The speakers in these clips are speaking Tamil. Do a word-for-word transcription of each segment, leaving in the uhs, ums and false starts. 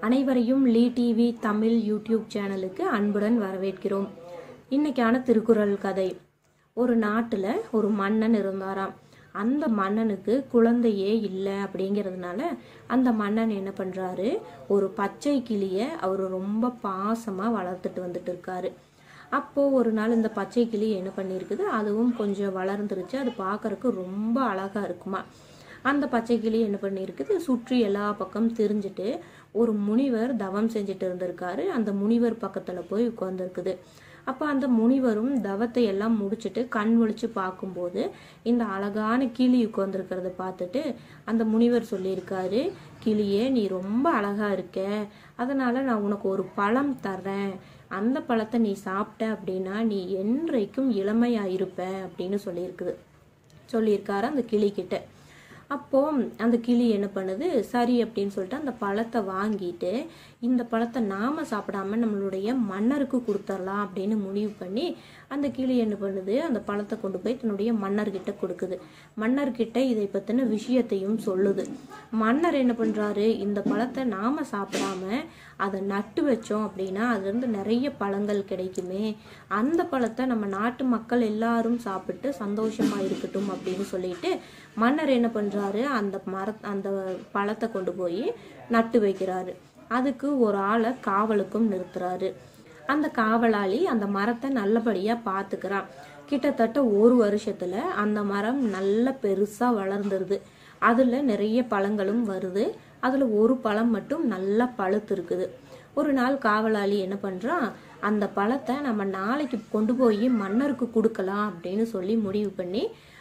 அனைவரையும் லீ டிவி தமிழ் யூடியூப் சேனலுக்கு அன்புடன் வரவேற்கிறோம். இன்னைக்கான திருக்குறள் கதை. ஒரு நாட்டில் ஒரு மன்னன் இருந்தாராம். அந்த மன்னனுக்கு குழந்தையே இல்லை அப்படிங்கிறதுனால அந்த மன்னன் என்ன பண்ணுறாரு, ஒரு பச்சை கிளியை அவர் ரொம்ப பாசமாக வளர்த்துட்டு வந்துட்டு இருக்காரு. அப்போது ஒரு நாள் இந்த பச்சை கிளி என்ன பண்ணியிருக்குது, அதுவும் கொஞ்சம் வளர்ந்துருச்சு. அது பார்க்கறக்கு ரொம்ப அழகாக இருக்குமா. அந்த பச்சை கிளி என்ன பண்ணியிருக்குது, சுற்றி எல்லா பக்கம் திரிஞ்சுட்டு ஒரு முனிவர் தவம் செஞ்சுட்டு இருந்திருக்காரு. அந்த முனிவர் பக்கத்தில் போய் உட்கார்ந்துருக்குது. அப்போ அந்த முனிவரும் தவத்தை எல்லாம் முடிச்சுட்டு கண் விழிச்சு பார்க்கும்போது இந்த அழகான கிளி உட்கார்ந்துருக்கிறத பார்த்துட்டு அந்த முனிவர் சொல்லியிருக்காரு, கிளியே நீ ரொம்ப அழகா இருக்க, அதனால நான் உனக்கு ஒரு பழம் தர்றேன், அந்த பழத்தை நீ சாப்பிட்ட அப்படின்னா நீ என்றைக்கும் இளமையா இருப்ப அப்படின்னு சொல்லியிருக்குது சொல்லியிருக்காரு அந்த கிளி கிட்ட. அப்போ அந்த கிளி என்ன பண்ணுது, சரி அப்படின்னு சொல்லிட்டு அந்த பழத்தை வாங்கிட்டு இந்த பழத்தை நாம சாப்பிடாம நம்மளுடைய மன்னருக்கு கொடுத்துடலாம் அப்படின்னு முடிவு பண்ணி அந்த கிளி என்ன பண்ணுது, அந்த பழத்தை கொண்டு போய் தன்னுடைய மன்னர்கிட்ட கொடுக்குது. மன்னர்கிட்ட இதை பத்தின விஷயத்தையும் சொல்லுது. மன்னர் என்ன பண்றாரு, இந்த பழத்தை நாம சாப்பிடாம அதை நட்டு வச்சோம் அப்படின்னா அதுல இருந்து நிறைய பழங்கள் கிடைக்குமே, அந்த பழத்தை நம்ம நாட்டு மக்கள் எல்லாரும் சாப்பிட்டு சந்தோஷமா இருக்கட்டும் அப்படின்னு சொல்லிட்டு மன்னர் என்ன பண்றாரு, அந்த மர அந்த பழத்தை கொண்டு போய் நட்டு வைக்கிறாரு. அதுக்கு ஒரு ஆளை காவலுக்கும் நிறுத்துறாரு. அந்த காவலாளி அந்த மரத்தை நல்லபடியா பாத்துக்கிறான். கிட்டத்தட்ட ஒரு வருஷத்துல அந்த மரம் நல்ல பெருசா வளர்ந்துருது. அதுல நிறைய பழங்களும் வருது. அதுல ஒரு பழம் மட்டும் நல்லா பழுத்து இருக்குது. ஒரு நாள் காவலாளி என்ன பண்றான், அந்த பழத்தை நம்ம நாளைக்கு கொண்டு போய் மன்னருக்கு கொடுக்கலாம் அப்படின்னு சொல்லி முடிவு பண்ணி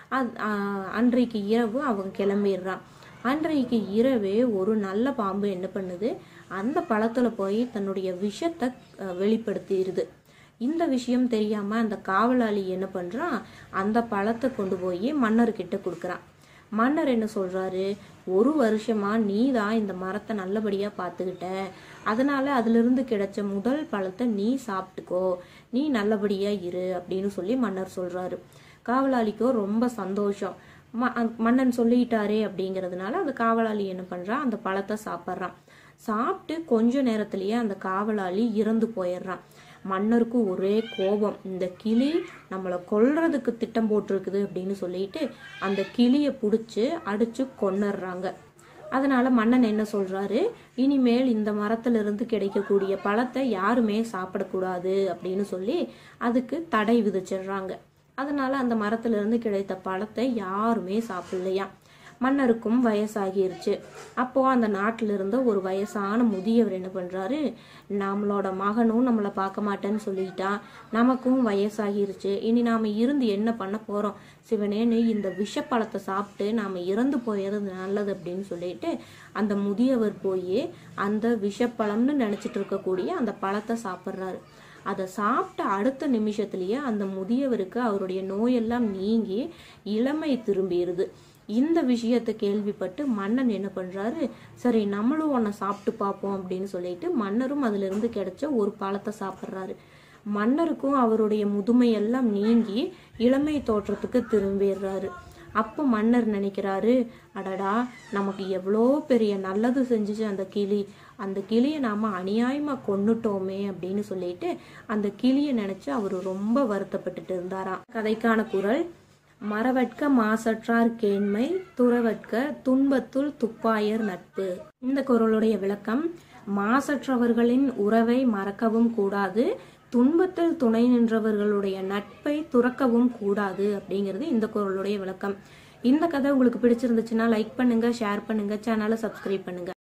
அன்றைக்கு இரவு அவங்க கிளம்பிடுறான். அன்றைக்கு இரவே ஒரு நல்ல பாம்பு என்ன பண்ணுது, அந்த பழத்துல போய் தன்னுடைய விஷத்தை வெளிப்படுத்திடுது. இந்த விஷயம் தெரியாம அந்த காவலாளி என்ன பண்றான், அந்த பழத்தை கொண்டு போய் மன்னர்கிட்ட கொடுக்குறான். மன்னர் என்ன சொல்றாரு, ஒரு வருஷமா நீ தான் இந்த மரத்தை நல்லபடியா பார்த்துக்கிட்ட, அதனால அதுல இருந்து கிடைச்ச முதல் பழத்தை நீ சாப்பிட்டுக்கோ, நீ நல்லபடியா இரு அப்படின்னு சொல்லி மன்னர் சொல்றாரு. காவலாளிக்கோ ரொம்ப சந்தோஷம். மன்னன் சொல்லிட்டாரே அப்படிங்கிறதுனால அந்த காவலாளி என்ன பண்றான், அந்த பழத்தை சாப்பிட்றான். சாப்பிட்டு கொஞ்ச நேரத்திலேயே அந்த காவலாளி இறந்து போயிடுறான். மன்னருக்கு ஒரே கோபம், இந்த கிளி நம்மளை கொல்றதுக்கு திட்டம் போட்டிருக்குது அப்படின்னு சொல்லிட்டு அந்த கிளியை பிடிச்சி அடிச்சு கொன்னுடுறாங்க. அதனால மன்னன் என்ன சொல்றாரு, இனிமேல் இந்த மரத்துல இருந்து கிடைக்கக்கூடிய பழத்தை யாருமே சாப்பிடக்கூடாது அப்படின்னு சொல்லி அதுக்கு தடை விதிச்சிடுறாங்க. அதனால அந்த மரத்துல இருந்து கிடைத்த பழத்தை யாருமே சாப்பிடலையா. மன்னருக்கும் வயசாகிருச்சு. அப்போ அந்த நாட்டில இருந்த ஒரு வயசான முதியவர் என்ன பண்றாரு, நம்மளோட மகனும் நம்மளை பார்க்க மாட்டேன்னு சொல்லிட்டா, நமக்கும் வயசாகிருச்சு, இனி நாம இருந்து என்ன பண்ண போறோம், சிவனேன்னு இந்த விஷப்பழத்தை சாப்பிட்டு நாம இறந்து போயிறது நல்லது அப்படின்னு சொல்லிட்டு அந்த முதியவர் போய் அந்த விஷப்பழம்னு நினைச்சிட்டு இருக்கக்கூடிய அந்த பழத்தை சாப்பிட்றாரு. அதை சாப்பிட்ட அடுத்த நிமிஷத்திலேயே அந்த முதியவருக்கு அவருடைய நோயெல்லாம் நீங்கி இளமை திரும்பிடுது. இந்த விஷயத்தை கேள்விப்பட்டு மன்னன் என்ன பண்றாரு, சரி நம்மளும் உன்னை சாப்பிட்டு பார்ப்போம் அப்படின்னு சொல்லிட்டு மன்னரும் அதுல இருந்து கிடைச்ச ஒரு பழத்தை சாப்பிட்றாரு. மன்னருக்கும் அவருடைய முதுமையெல்லாம் நீங்கி இளமை தோற்றத்துக்கு திரும்பிடுறாரு. அப்போ மன்னர் நினைக்கிறாரு, அடடா நமக்கு எவ்வளோ பெரிய நல்லது செஞ்சுச்சு அந்த கிளி, அந்த கிளியை நாம அநியாயமா கொன்னுட்டோமே அப்படின்னு சொல்லிட்டு அந்த கிளியை நினைச்சு அவரு ரொம்ப வருத்தப்பட்டுட்டு இருந்தாராம். கதைக்கான குறள், மறவற்க மாசற்றார் கேண்மை, துறவற்க துன்பத்துள் துப்பாயர் நட்பு. இந்த குறளுடைய விளக்கம், மாசற்றவர்களின் உறவை மறக்கவும் கூடாது, துன்பத்தில் துணை நின்றவர்களுடைய நட்பை துறக்கவும் கூடாது அப்படிங்கிறது இந்த குறளுடைய விளக்கம். இந்த கதை உங்களுக்கு பிடிச்சிருந்துச்சுன்னா லைக் பண்ணுங்க, ஷேர் பண்ணுங்க, சேனலை சப்ஸ்கிரைப் பண்ணுங்க.